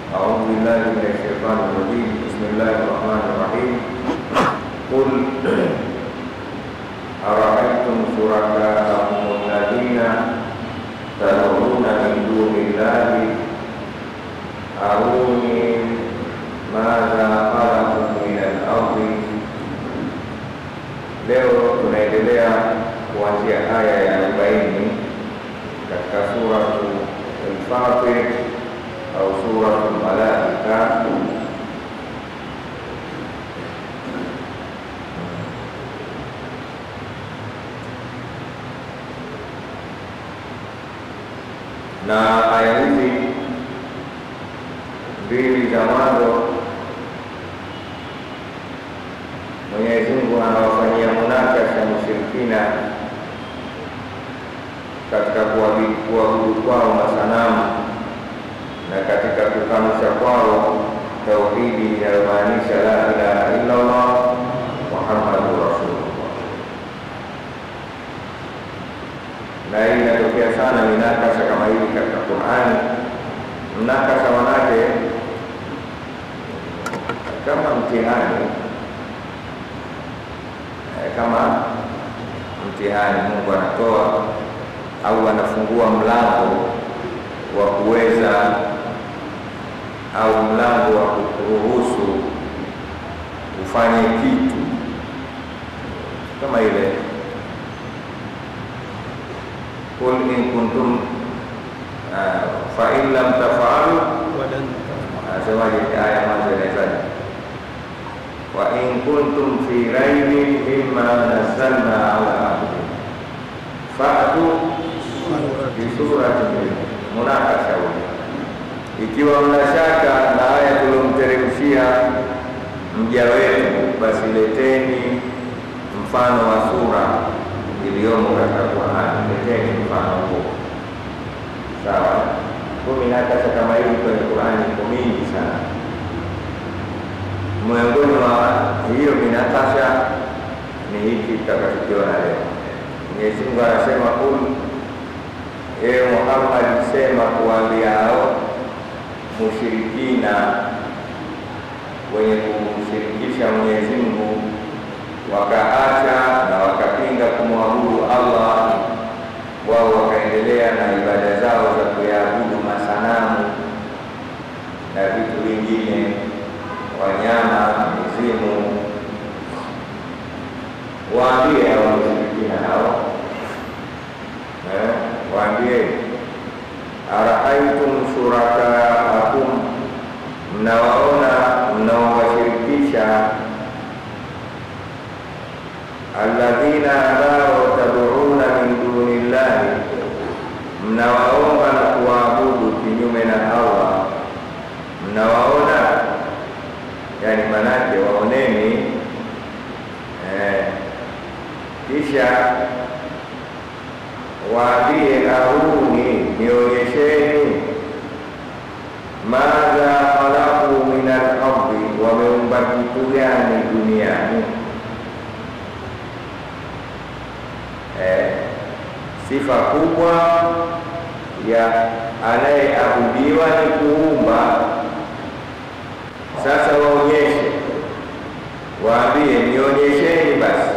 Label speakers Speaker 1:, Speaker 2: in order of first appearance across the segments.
Speaker 1: A'udzu billahi minasyaitonir rajim. Bismillahirrahmanirrahim. Qul ara'aytum syuraka'akum alladziina tad'una min dunillahi aruni madza khalaqu minal ardi. Leo tunaendelea kuanzia aya ya 40 katika surah Al-Fatir au surah Al-Malaika. Na aya hizi mbili za mwanzo Mwenyezi Mungu anawafanyia munakasha mushrikina katika kuabudu kwao masanamu na katika kukanusha kwao tauhidi inayomaanisha la ilaha illa Allah Muhammadur Rasulullah. Na hii inatokea sana minakasha kama hivi katika Qur'ani. Mnakasha manake kama mtihani, kama mtihani Mungu anatoa au anafungua mlango wa kuweza au mlango wa kuruhusu ufanye kitu kama ile qul in kuntum fa in lam taf'alu asemaje aya mwanzo inaanza wa in kuntum fi raibin mimma nazzalna ala abdina fa'tu bi suratin munakasha. Ikiwa mna shaka na haya tulomteremshia mja wetu, basi leteni mfano wa sura iliyomo katika Qur'an. Leteni mfano huo, sawa? Kwa minakasha kama hii kwenye Qur'an iko mingi sana. Miongoni mwa hiyo minakasha ni hiki tutakachokiona leo. Mwenyezi Mungu anasema ewe Muhammad, sema kuambia hao mushirikina wenye kumshirikisha Mwenyezi Mungu wakaacha na wakapinga kumwabudu Allah, wao wakaendelea na ibada zao za kuabudu masanamu na vitu vingine, wanyama, mizimu. Waambie hao mushirikina hao, waambie ara'aytum shuraka'akum, mnawaona mnaowashirikisha alladhina ambao tad'una min dunillahi, mnawaomba na kuabudu kinyume na Allah. Mnawaona yani manake waoneni, kisha waambie aruni, nionyesheni madha khalaqu minal ardi, wameumba kitu gani duniani. Sifa kubwa ya anayeabudiwa ni kuumba. Sasa waonyeshe, waambie nionyesheni basi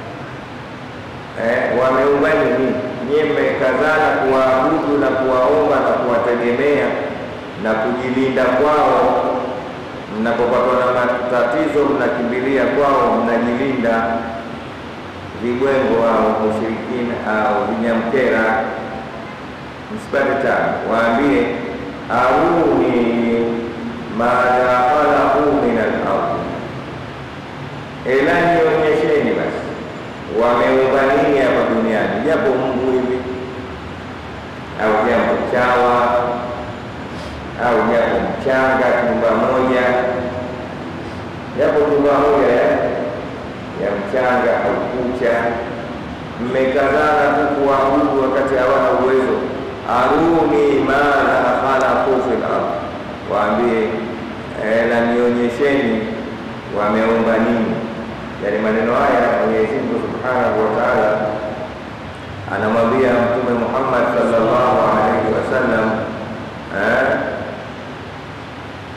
Speaker 1: wameumba nini. Nyie mmekazana kuwaabudu na kuwaomba na kuwategemea na kujilinda kwao. Mnapopatwa na matatizo mnakimbilia kwao, mnajilinda. Vibwengo au mushirikina au vinyamkera, msipate tabu. Waambie aruni madha khalaqu minal ardi, elani onyesheni basi wameumba nini hapa duniani, japo Mungu hivi au jambo chawa au japo mchanga nyumba moja, japo nyumba moja ya mchanga au kucha. Mmekazana tu kuabudu wakati hawana uwezo. Aruni madha khalaqu fil ardh, waambie na nionyesheni wameumba nini. Yani maneno haya Mwenyezi Mungu Subhanahu wa Ta'ala anamwambia Mtume Muhammad sallallahu alaihi wasallam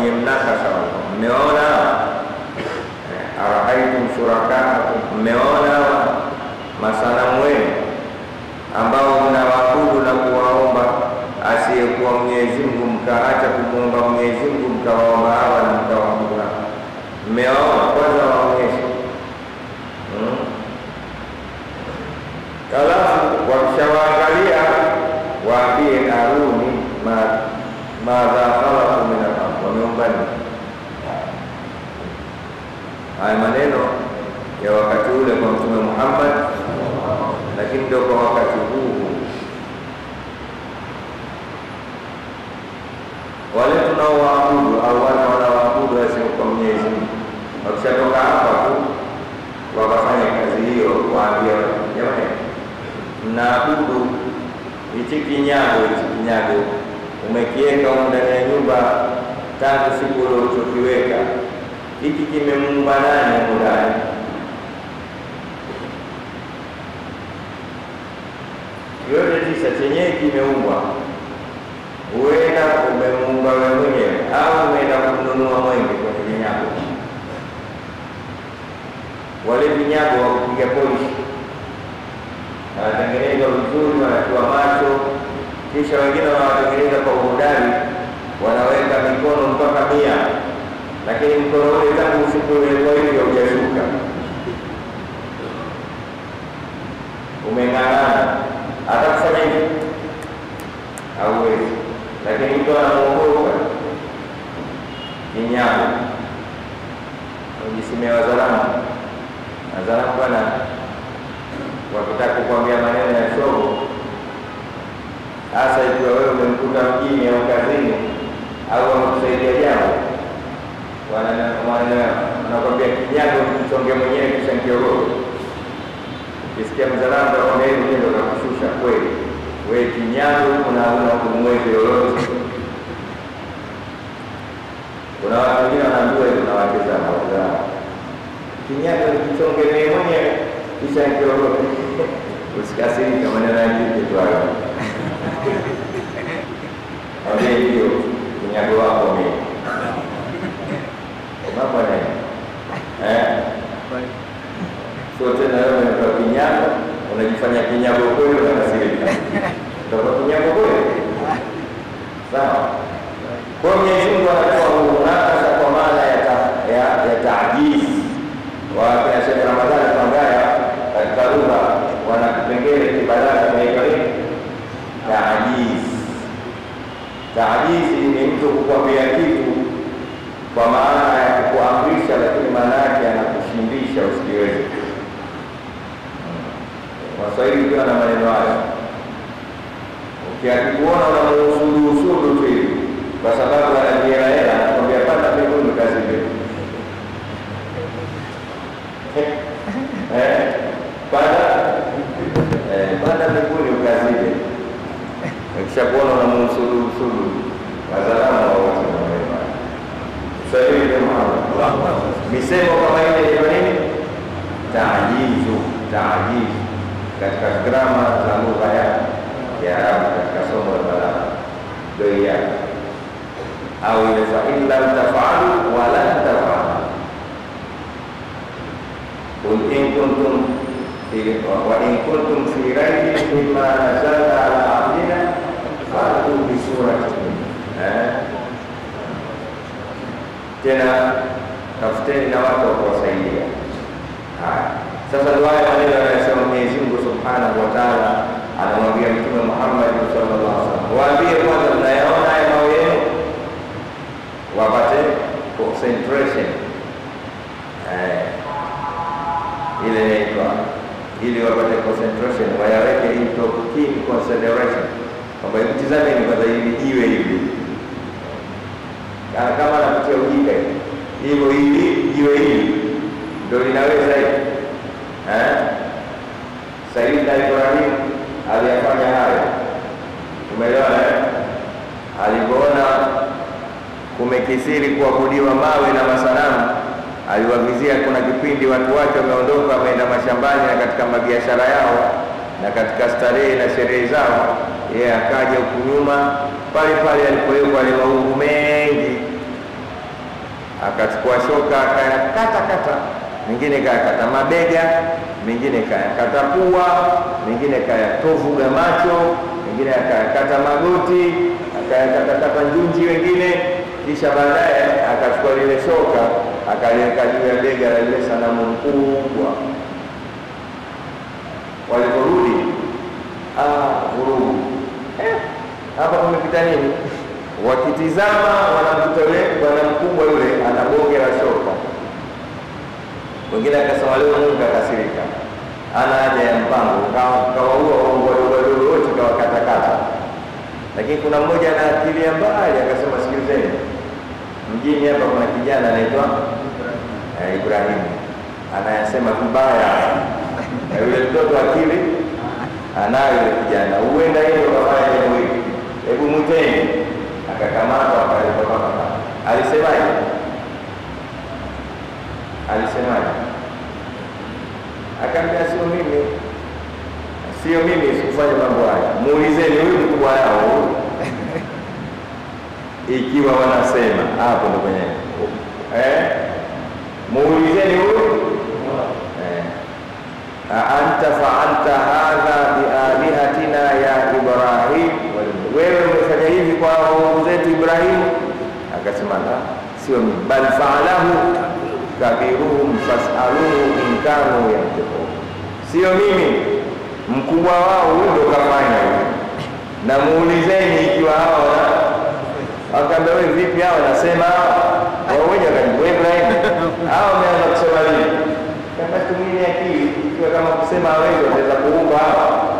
Speaker 1: wafanyie mnakasha, mmeona arahaitum shuraka, mmeona masanamu wenu ambao mnawaabudu na kuwaomba asiyekuwa Mwenyezi Mungu, mkaacha kumuomba Mwenyezi Mungu mkawaomba hawa na mkawaabudu. Mmeona kwanza waonyeshe. Halafu wakishawaangalia waambie aruni madha khalaqu min al-ardh, wameomba nini? Haya maneno ya wakati ule kwa Mtume Muhammad, lakini ndio kwa wakati huu wale tunaoabudu au wale wanaoabudu asiyekuwa Mwenyezi Mungu, wakishatoka hapa tu wakafanya kazi hiyo, waambia jamani, mnaabudu hichi kinyago umekiweka ndani ya nyumba tangu siku ile ulichokiweka, hiki kimemuumba nani ndani? Yote tisa chenyewe kimeumbwa, huenda umemuumba wewe mwenyewe au umeenda kununua mwenge kwenye vinyago. Wale vinyago wa kupiga polishi wanatengenezwa vizuri, wanatiwa macho, kisha wengine wanawatengeneza kwa udari, wanaweka mikono mpaka 100, lakini mkono ule tangu usiku ule kwa hivyo hujashuka, umeng'ang'ana. Hata kufanya hivi hauwezi, lakini mtu anamuogopa kinyago. Ujisimea wazalamu bwana, wakitaka kukwambia maneno ya shogo, hasa ikiwa wewe umemkuta mjini au kazini au wamekusaidia jambo, wanakwambia kinyago kichonge mwenyewe kisha nkiogope. Ukisikia mzalamu akwambia hivi ndio nakushusha kweli, wewe kinyago unaona kumwezi yoyote. Kuna watu wengine wanaambiwa hivi na wakeza hao, kinyago kichonge mwenyewe kisha nkiogope. Usikasirike maneno ya kike tu hayo. Wale hiyo kinyago wako mimi. Mambo nini? So tena wewe unatoa kinyago, unajifanya kinyago kweli, unakasirika. Ndio kinyago kweli. Sawa. Kwa Mwenyezi Mungu anatoa unakasha kwa maana ya taajiz. Wakati Sheikh Ramadhani Pangaya katika lugha wana kipengele kibadala kinaitwa taajiz. Taajiz ni mtu kukwambia kitu kwa maana ya kukuamrisha, lakini maana yake anakushindisha usikiweze. Waswahili pia na maneno haya, ukikuona unamuusudu tu hivi kwa sababu anajia hela, anakwambia pata mbinguni kazi mbili. Pata mbinguni ukazile. Ukishakuona unamuusudu wazalamu wa wote na wema. Swahili ndio Muhammad. Misemo kama ile ni nini? Taajizu. Katika grama za lugha ya Kiarabu katika somo la balagha ndio ya au ile fa in lam taf'alu wa lan taf'alu wa in kuntum fi raybin mimma nazalna ala abdina fa'tu bi suratin. Tena tafuteni na watu wa kuwasaidia. Sasa dua ya maneno yanayosema Mwenyezi Mungu Subhanahu wa Ta'ala anamwambia Mtume Muhammad sallallahu alaihi wasallam, waambie kwanza mnayaona haya mambo yenu, wapate concentration ile inaitwa, ili wapate concentration, wayaweke into keen consideration, kwamba mtizame ni kwanza hivi iwe hivi, kama anapitia ujinga hivyo hivi iwe hivi ndio linaweza hivi. Sayyidina Ibrahim aliyafanya hayo, umeelewa? Alipoona kumekisiri kuabudiwa mawe na masanamu, aliwavizia kuna kipindi watu wake wameondoka wameenda mashambani na katika mabiashara yao na katika starehe na sherehe zao, yeye akaja huku nyuma pale alipowekwa wale maungu mengi, akachukua shoka akayakata, mingine kayakata mabega, mingine kayakata pua, mingine kayatovuga macho, mingine akayakata magoti, akayakata njunji wengine. Kisha baadaye akachukua lile shoka akaliweka juu ya bega la lile sanamu mkubwa. Waliporudi, vurugu, hapa kumepita nini? Wakitizama wanamkuta yule bwana mkubwa yule ana bonge la shoka. Wengine akasema leo Mungu akasirika, ana haja ya mpango, kawaua wadogo wote, kawakatakata. Lakini kuna mmoja ana akili ya mbali akasema, sikilizeni, mjini hapa kuna kijana anaitwa Ibrahimu, anayasema vibaya, na yule mtoto akili anayo yule kijana, huenda hiyo kafanya jambo hili, hebu mwiteni. Akakamatwa akaletwa hapa. Alisemaje? Akaambia sio mimi sikufanya mambo haya, muulizeni huyu mkubwa wao ikiwa wanasema. Hapo ndo kwenye muulizeni huyu, anta fa'alta hadha bi alihatina ya Ibrahim, wewe umefanya hivi kwa Mungu zetu Ibrahim? Akasema sio mimi, bal fa'alahu kabiruhum fas'aluhu in kanu yantiqun, sio mimi, mkubwa wao huyo ndo kafanya hivi, na muulizeni ikiwa hao. Akaambia wewe vipi hao nasema wao wenyewe akajibu Ibrahim hao wameanza kusema nini? Kama tumini akili, ikiwa kama kusema wewe unaweza kuumba hapa